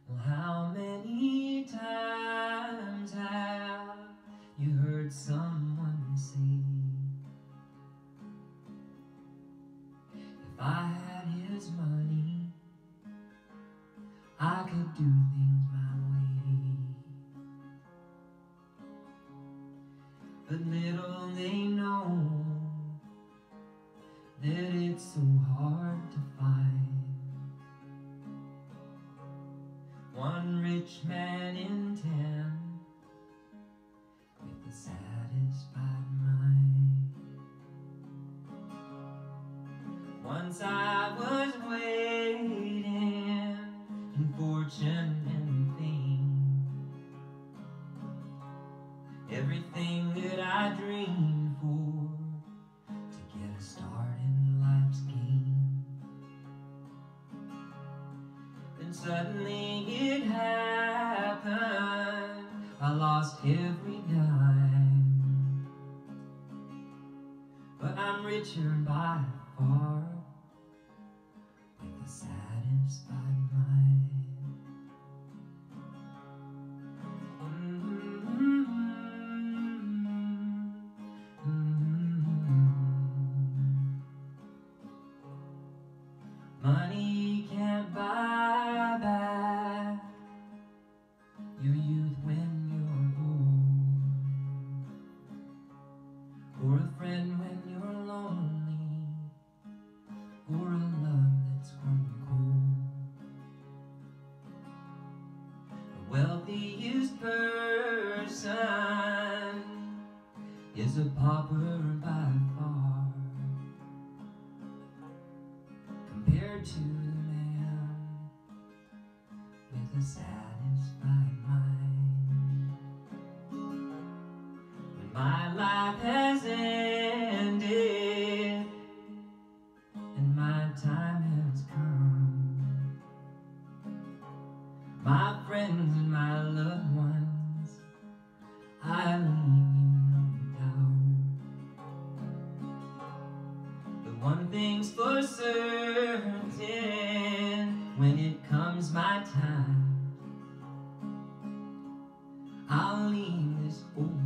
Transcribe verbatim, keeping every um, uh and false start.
Well, how many times have you heard someone say, if I had his money, I could do things my way. But little they know that it's so hard to find one rich man in ten with a satisfied mind. Once I was waiting in fortune and fame, everything that I dreamed for to get a start in life's game. Then suddenly it happened, I lost every dime. But I'm richer by far with a satisfied mind. Money can't buy back your youth when you're old, or a friend when you're lonely, or a love that's grown cold. The wealthiest person is a pauper by far, compared to the man with a satisfied mind. When my life has ended and my time has come, my friends and my loved ones, I leave you no doubt. But one thing's for certain, when it comes my time, I'll leave this old